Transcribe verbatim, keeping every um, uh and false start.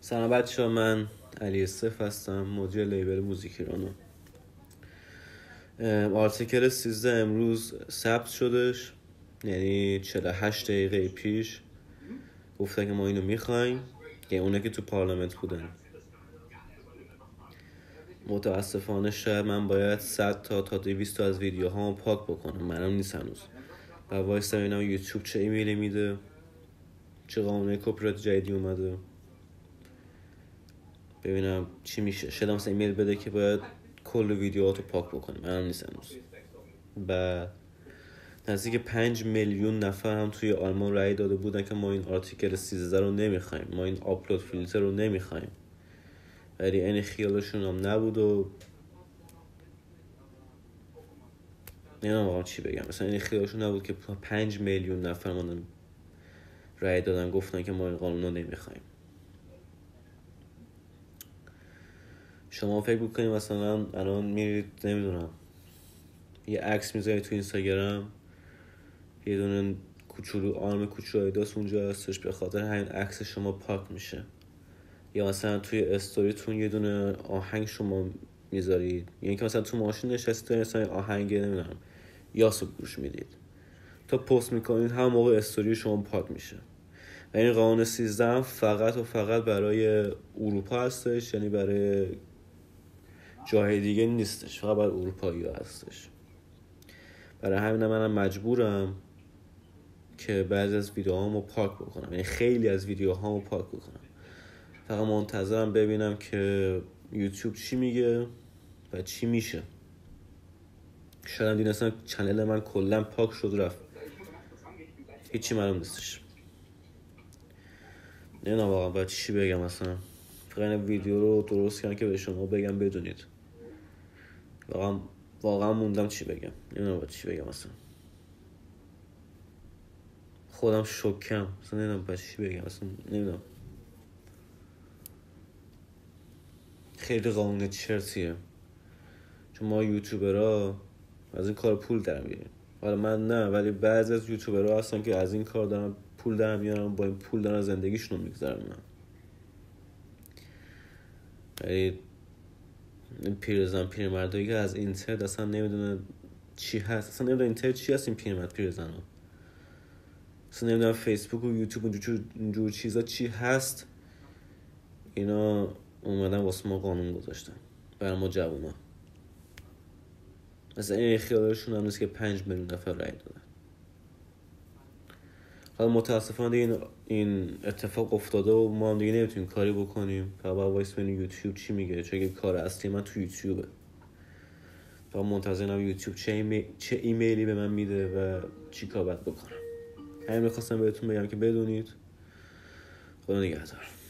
سلام بچه ها، من علی صف هستم، مدیر لیبل موزیک ایرانو. آرتیکل سیزده امروز ثبت شدش، یعنی چهل و هشت دقیقه پیش گفتن که ما اینو میخوایم، که اونه که تو پارلمنت بودن. متاسفانه شاید من باید صد تا تا دویست تا از ویدیوهامو پاک بکنم، منم نیست هنوز. و وایستا ببینم یوتیوب چه ایمیلی میده، چه قانون کپی رایت جدیدی اومده، ببینم چی میشه. شاید مثلا ایمیل بده که باید کل ویدیوهاتو پاک بکنیم، منم نیست هنوز. و نزدیک پنج میلیون نفر هم توی آلمان رأی داده بودن که ما این آرتیکل سیزده رو نمیخوایم، ما این آپلود فیلتر رو نمیخوایم، ولی این خیالشون هم نبود و نمیدونم واقعا چی بگم. مثلا این خیالشون نبود که پنج میلیون نفر من رأی دادن گفتن که ما این قانون رو نمیخوایم. شما فکر بکنید مثلا الان میرید نمیدونم یه عکس میذارید تو اینستاگرام، یه دونه کوچولو آرم کوچولو ایداس اونجا هستش، به خاطر همین عکس شما پاک میشه. یا مثلا توی استوریتون یه دونه آهنگ شما میذارید، یعنی که مثلا تو ماشین نشسته مثلا آهنگ نمیدونم یاسو گوش میدید، تا پست میکنید هم موقع استوری شما پاک میشه. و این قانون سیزده هم فقط و فقط برای اروپا هستش، یعنی برای جای دیگه نیستش، فقط برای اروپایی ها هستش. برای همین منم مجبورم که بعضی از ویدیوهامو پاک بکنم، یعنی خیلی از ویدیوهامو پاک بکنم. فقط منتظرم ببینم که یوتیوب چی میگه و چی میشه. شاید دین اصلا چنل من کلا پاک شد رفت، هیچی معلوم نیستش. نمیدونم واقعا باید چی بگم. اصلا فقط این ویدیو رو درست کردم که به شما بگم بدونید. واقعا واقعا موندم چی بگم، نمیدونم باید چی بگم. اصلا خودم شوکم، اصلا نمیدونم باید چی بگم. اصلا نمیدونم، خیلی قانون چرتیه. چون ما یوتیوبرها از این کار پول در میاریم. حالا من نه، ولی بعضی از یوتیوبرها هستن که از این کار دارن پول در میارن، با این پول دارن زندگیشون رو میگذرونن. ولی این پیرزن پیرمردایی که از اینترنت اصلا نمیدونه چی هست، اصلا نمیدونه اینترنت چی هست، این پیرمرد پیرزنا اصلا نمیدونم فیسبوک و یوتیوب اینجور, اینجور چیزا چی هست. اینا اومدن واسه ما قانون گذاشتن برای ما جوونا. مثلا این خیالشون هم نیست که پنج میلیون نفر رأی دادن. حالا متاسفانه این این اتفاق افتاده و ما هم دیگه نمیتونیم کاری بکنیم. فقط باید وایس ببینیم یوتیوب چی میگه، چون کار اصلی من تو یوتیوبه. فقط منتظرم یوتیوب چه, ایمی... چه ایمیلی به من میده و چی کار باید بکنم. همین میخواستم بهتون بگم که بدونید. خدا نگهدار.